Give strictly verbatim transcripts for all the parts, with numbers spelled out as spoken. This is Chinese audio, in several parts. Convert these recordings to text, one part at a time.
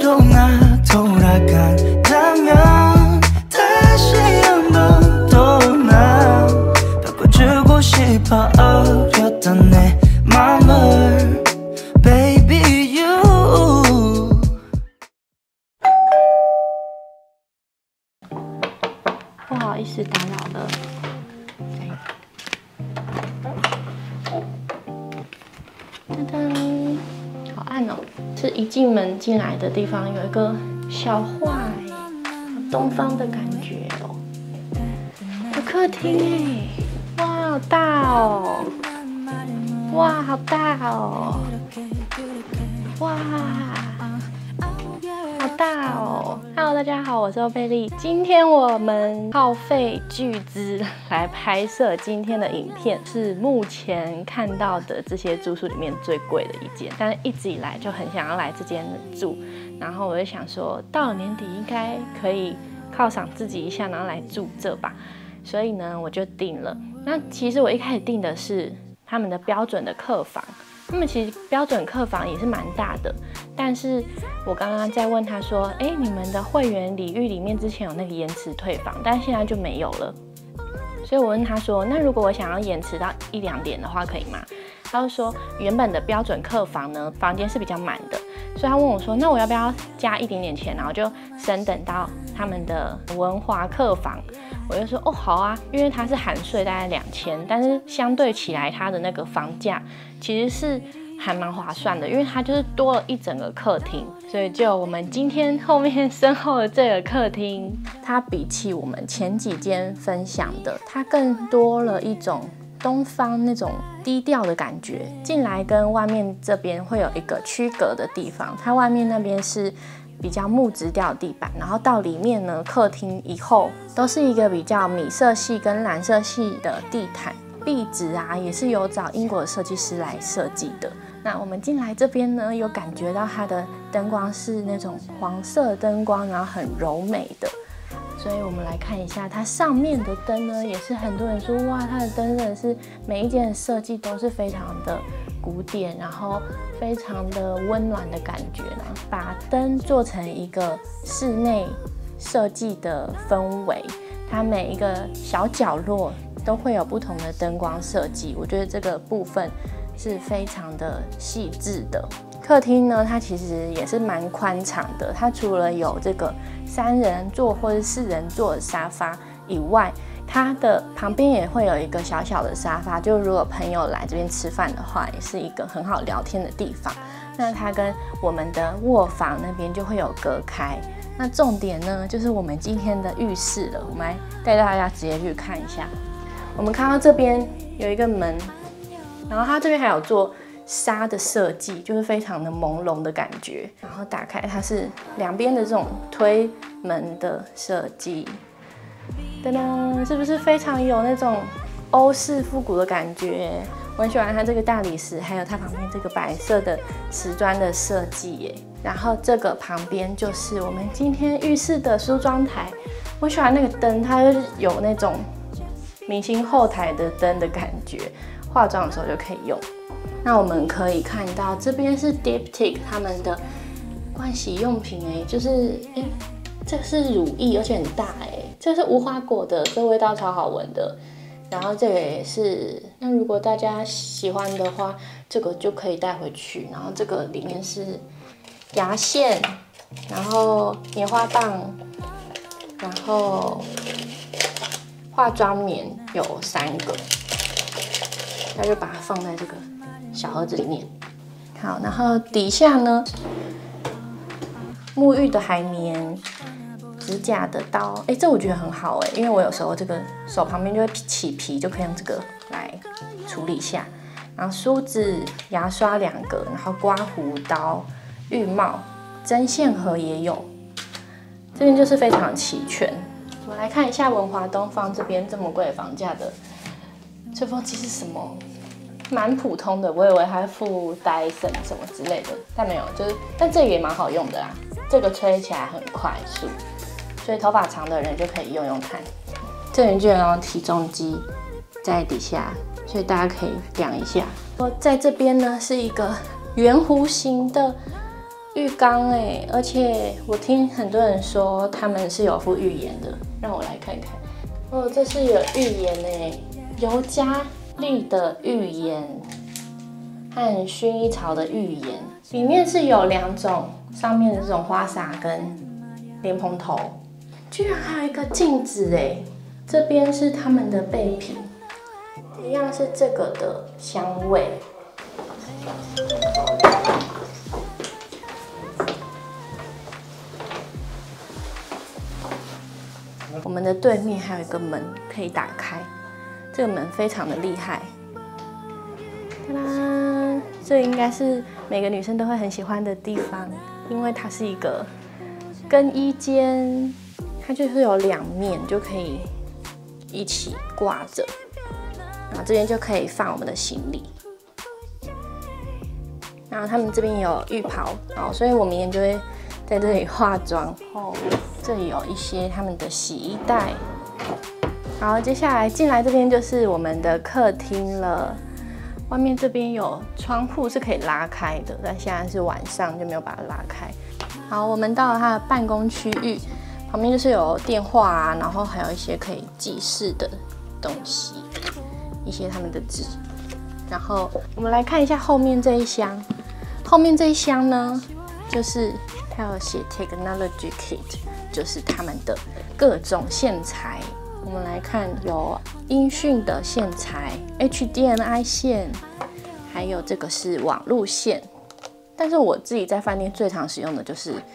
동안 돌아간다면 다시 한번 더 난 바꿔주고 싶어 어렸던 내 맘을 Baby you 不好意思打扰了。噔噔，好暗哦！是一进门进来的地方有一个小画，东方的感觉哦。有客厅哎，哇，好大哦！哇，好大哦！哇！ 好大哦 ！Hello， 大家好，我是欧贝利。今天我们耗费巨资来拍摄今天的影片，是目前看到的这些住宿里面最贵的一间，但是一直以来就很想要来这间住。然后我就想说，到了年底应该可以犒赏自己一下，然后来住这吧。所以呢，我就订了。那其实我一开始订的是他们的标准的客房。 他们其实标准客房也是蛮大的，但是我刚刚在问他说，哎，你们的会员礼遇里面之前有那个延迟退房，但现在就没有了。所以我问他说，那如果我想要延迟到一两点的话，可以吗？他就说，原本的标准客房呢，房间是比较满的，所以他问我说，那我要不要加一点点钱，然后就升等到他们的文华客房？ 我就说哦好啊，因为它是含税大概两千，但是相对起来它的那个房价其实是还蛮划算的，因为它就是多了一整个客厅，所以就我们今天后面身后的这个客厅，它比起我们前几间分享的，它更多了一种东方那种低调的感觉。进来跟外面这边会有一个区隔的地方，它外面那边是 比较木质调地板，然后到里面呢，客厅以后都是一个比较米色系跟蓝色系的地毯，壁纸啊也是有找英国的设计师来设计的。那我们进来这边呢，有感觉到它的灯光是那种黄色灯光，然后很柔美的。所以我们来看一下它上面的灯呢，也是很多人说哇，它的灯真的是每一间的设计都是非常的 古典，然后非常的温暖的感觉呢，把灯做成一个室内设计的氛围，它每一个小角落都会有不同的灯光设计，我觉得这个部分是非常的细致的。客厅呢，它其实也是蛮宽敞的，它除了有这个三人座或者四人座的沙发以外， 它的旁边也会有一个小小的沙发，就如果朋友来这边吃饭的话，也是一个很好聊天的地方。那它跟我们的卧房那边就会有隔开。那重点呢，就是我们今天的浴室了。我们来带大家直接去看一下。我们看到这边有一个门，然后它这边还有做纱的设计，就是非常的朦胧的感觉。然后打开，它是两边的这种推门的设计。 噔噔，是不是非常有那种欧式复古的感觉？我很喜欢它这个大理石，还有它旁边这个白色的瓷砖的设计耶。然后这个旁边就是我们今天浴室的梳妆台。我喜欢那个灯，它就是有那种明星后台的灯的感觉，化妆的时候就可以用。那我们可以看到这边是 Diptyque 他们的盥洗用品哎，就是哎，这个是乳液，而且很大哎。 这是无花果的，这味道超好闻的。然后这个也是，那如果大家喜欢的话，这个就可以带回去。然后这个里面是牙线，然后棉花棒，然后化妆棉有三个，那就把它放在这个小盒子里面。好，然后底下呢，沐浴的海绵。 指甲的刀，哎、欸，这我觉得很好哎、欸，因为我有时候这个手旁边就会起皮，就可以用这个来处理一下。然后梳子、牙刷两个，然后刮胡刀、浴帽、针线盒也有，这边就是非常齐全。我们来看一下文华东方这边这么贵的房价的吹风机是什么？蛮普通的，我以为它附 Dyson 什么之类的，但没有，就是但这个也蛮好用的啦，这个吹起来很快速。 所以头发长的人就可以用用看。这边就有体重机在底下，所以大家可以量一下。我在这边呢是一个圆弧形的浴缸哎，而且我听很多人说他们是有附浴盐的，让我来看看。哦，这是有浴盐哎，尤加利的浴盐和薰衣草的浴盐，里面是有两种，上面的这种花洒跟莲蓬头，居然还有一个镜子哎，这边是他们的备品，一样是这个的香味。我们的对面还有一个门可以打开，这个门非常的厉害。哒啦，这应该是每个女生都会很喜欢的地方，因为它是一个更衣间，它就是有两面就可以一起挂着，然后这边就可以放我们的行李。然后他们这边有浴袍，哦，所以我明天就会在这里化妆。哦，这里有一些他们的洗衣袋。好，接下来进来这边就是我们的客厅了。外面这边有窗户是可以拉开的，但现在是晚上就没有把它拉开。好，我们到了他的办公区域，旁边就是有电话啊，然后还有一些可以记事的东西，一些他们的纸。然后我们来看一下后面这一箱，后面这一箱呢，就是它有写 Technology Kit， 就是他们的各种线材。我们来看，有音讯的线材 ，H D M I 线，还有这个是网路线。但是我自己在饭店最常使用的就是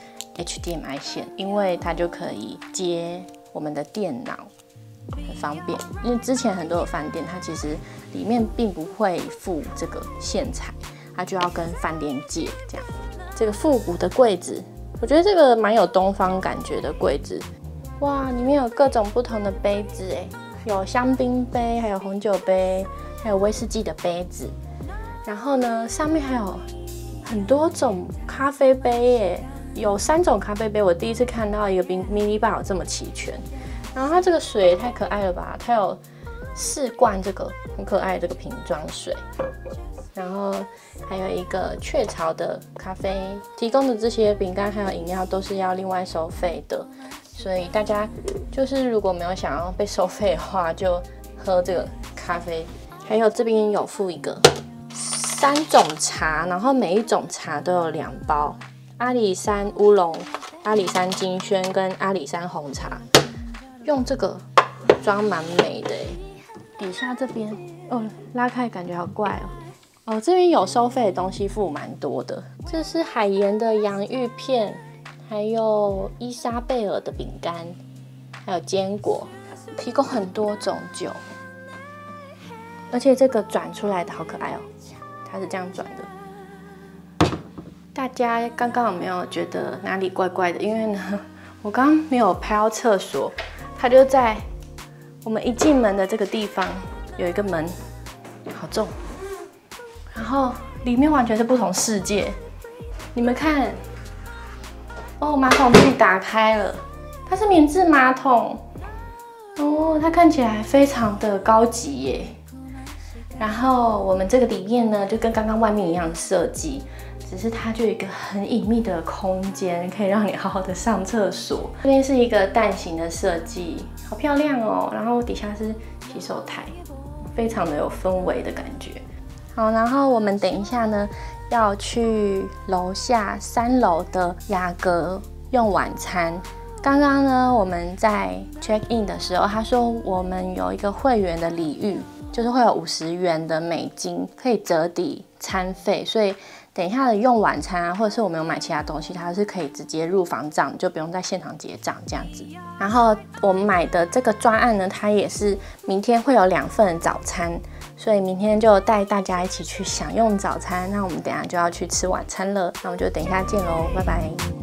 H D M I 线，因为它就可以接我们的电脑，很方便。因为之前很多的饭店，它其实里面并不会附这个线材，它就要跟饭店借这样。这个复古的柜子，我觉得这个蛮有东方感觉的柜子。哇，里面有各种不同的杯子哎，有香槟杯，还有红酒杯，还有威士忌的杯子。然后呢，上面还有很多种咖啡杯耶，有三种咖啡杯，我第一次看到一个mini bar这么齐全。然后它这个水也太可爱了吧，它有四罐这个很可爱的这个瓶装水。然后还有一个雀巢的咖啡，提供的这些饼干还有饮料都是要另外收费的。所以大家就是如果没有想要被收费的话，就喝这个咖啡。还有这边有附一个三种茶，然后每一种茶都有两包，阿里山乌龙、阿里山金萱跟阿里山红茶，用这个装蛮美的耶。底下这边哦，拉开感觉好怪哦。哦，这边有收费的东西附蛮多的，这是海盐的洋芋片。还有伊莎贝尔的饼干，还有坚果，提供很多种酒，而且这个转出来的好可爱哦，它是这样转的。大家刚刚有没有觉得哪里怪怪的？因为呢，我刚刚没有拍到厕所，它就在我们一进门的这个地方有一个门，好重，然后里面完全是不同世界。你们看。哦，马桶自己打开了，它是免治马桶哦，它看起来非常的高级耶。然后我们这个里面呢，就跟刚刚外面一样的设计，只是它就有一个很隐秘的空间，可以让你好好的上厕所。这边是一个蛋形的设计，好漂亮哦。然后底下是洗手台，非常的有氛围的感觉。好，然后我们等一下呢。要去楼下三楼的雅阁用晚餐。刚刚呢，我们在 check in 的时候，他说我们有一个会员的礼遇，就是会有五十元的美金可以折抵餐费，所以等一下的用晚餐啊，或者是我们有买其他东西，它是可以直接入房账，就不用在现场结账这样子。然后我们买的这个专案呢，它也是明天会有两份早餐。所以明天就带大家一起去享用早餐，那我们等一下就要去吃晚餐了，那我们就等一下见喽，拜拜。